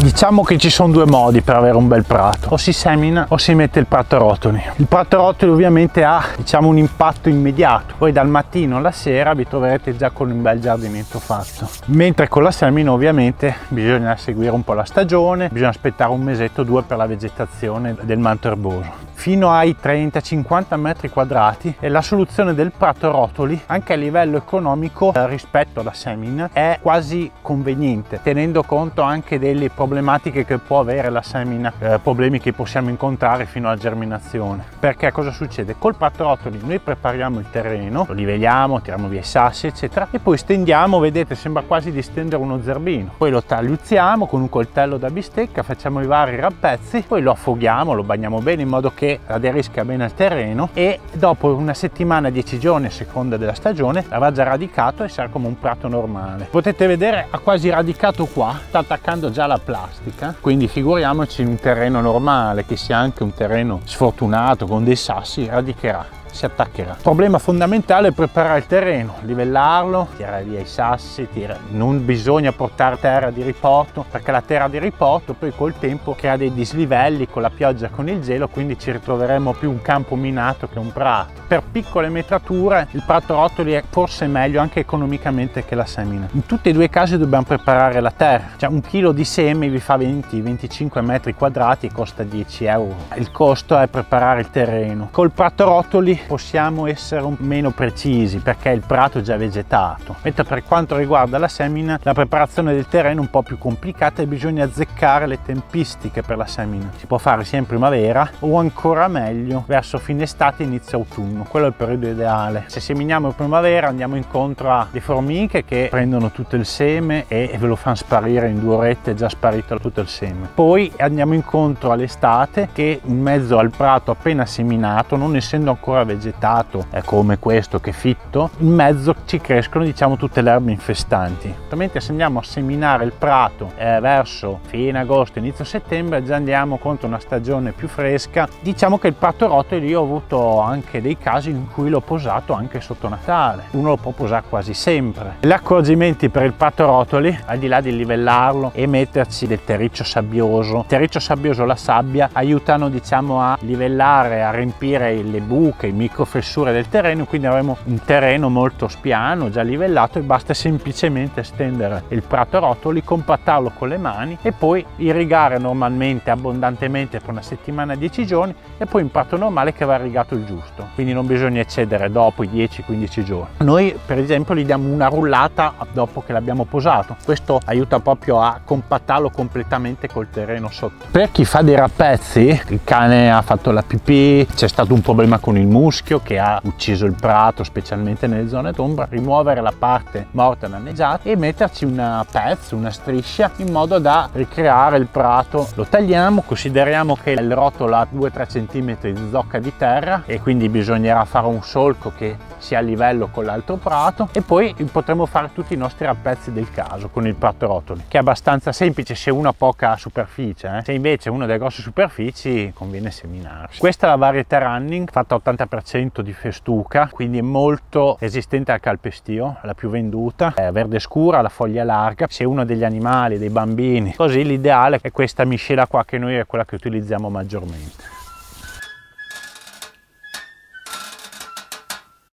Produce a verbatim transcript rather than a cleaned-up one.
Diciamo che ci sono due modi per avere un bel prato: o si semina o si mette il prato a rotoli. Il prato a rotoli ovviamente ha, diciamo, un impatto immediato, poi dal mattino alla sera vi troverete già con un bel giardinetto fatto, mentre con la semina ovviamente bisogna seguire un po' la stagione, bisogna aspettare un mesetto o due per la vegetazione del manto erboso. Fino ai trenta cinquanta metri quadrati e la soluzione del prato a rotoli, anche a livello economico eh, rispetto alla semina, è quasi conveniente, tenendo conto anche delle problematiche che può avere la semina, eh, problemi che possiamo incontrare fino alla germinazione. Perché cosa succede? Col prato a rotoli noi prepariamo il terreno, lo livelliamo, tiriamo via i sassi eccetera, e poi stendiamo, vedete, sembra quasi di stendere uno zerbino, poi lo tagliuzziamo con un coltello da bistecca, facciamo i vari rappezzi, poi lo affoghiamo, lo bagniamo bene in modo che aderisca bene al terreno, e dopo una settimana, dieci giorni a seconda della stagione, avrà già radicato e sarà come un prato normale. Potete vedere, ha quasi radicato qua, sta attaccando già la plastica, quindi figuriamoci in un terreno normale, che sia anche un terreno sfortunato con dei sassi, radicherà, si attaccherà. Il problema fondamentale è preparare il terreno, livellarlo, tirare via i sassi, tira... non bisogna portare terra di riporto, perché la terra di riporto poi col tempo crea dei dislivelli con la pioggia, con il gelo, quindi ci ritroveremo più un campo minato che un prato. Per piccole metrature il prato a rotoli è forse meglio anche economicamente che la semina. In tutti e due i casi dobbiamo preparare la terra, cioè un chilo di semi vi fa venti venticinque metri quadrati e costa dieci euro. Il costo è preparare il terreno. Col prato a rotoli possiamo essere un meno precisi perché il prato è già vegetato, mentre per quanto riguarda la semina la preparazione del terreno è un po' più complicata e bisogna azzeccare le tempistiche per la semina. Si può fare sia in primavera o ancora meglio verso fine estate, inizio autunno, quello è il periodo ideale. Se seminiamo in primavera andiamo incontro a le formiche che prendono tutto il seme e ve lo fanno sparire in due orette, è già sparito tutto il seme. Poi andiamo incontro all'estate che in mezzo al prato appena seminato, non essendo ancora vegetato è come questo che è fitto, in mezzo ci crescono, diciamo, tutte le erbe infestanti. Mentre se andiamo a seminare il prato eh, verso fine agosto, inizio settembre, già andiamo contro una stagione più fresca. Diciamo che il prato a rotoli io ho avuto anche dei casi in cui l'ho posato anche sotto Natale, uno lo può posare quasi sempre. Gli accorgimenti per il prato a rotoli, al di là di livellarlo e metterci del terriccio sabbioso, il terriccio sabbioso, la sabbia aiutano, diciamo, a livellare, a riempire le buche, i microfessure del terreno, quindi avremo un terreno molto spiano, già livellato, e basta semplicemente stendere il prato a rotoli, compattarlo con le mani e poi irrigare normalmente abbondantemente per una settimana, dieci giorni, e poi un prato normale che va irrigato il giusto, quindi non bisogna eccedere dopo i dieci quindici giorni. Noi per esempio gli diamo una rullata dopo che l'abbiamo posato, questo aiuta proprio a compattarlo completamente col terreno sotto. Per chi fa dei rappezzi, il cane ha fatto la pipì, c'è stato un problema con il muschio che ha ucciso il prato, specialmente nelle zone d'ombra, rimuovere la parte morta danneggiata e metterci una pezza, una striscia, in modo da ricreare il prato. Lo tagliamo, consideriamo che il rotolo ha due tre centimetri di zocca di terra e quindi bisognerà fare un solco che sia a livello con l'altro prato, e poi potremo fare tutti i nostri rappezzi del caso con il prato a rotoli, che è abbastanza semplice se uno ha poca superficie. Eh. Se invece uno ha delle grosse superfici conviene seminarsi. Questa è la varietà running, fatta ottanta per cento di festuca, quindi è molto resistente al calpestio, la più venduta, è verde scura, la foglia larga. Se uno ha degli animali, dei bambini, così l'ideale è questa miscela qua, che noi è quella che utilizziamo maggiormente.